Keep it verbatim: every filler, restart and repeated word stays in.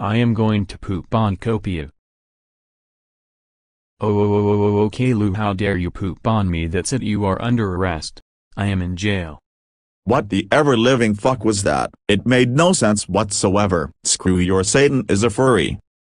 I am going to poop on Copiou. Oh oh oh oh oh oh Caillou, how dare you poop on me? That's it, you are under arrest. I am in jail. What the ever-living fuck was that? It made no sense whatsoever. Screw your Satan is a furry.